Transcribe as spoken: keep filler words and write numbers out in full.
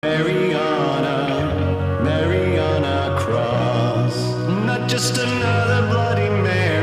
Mariana, Mariana Cross, not just another Bloody Mary.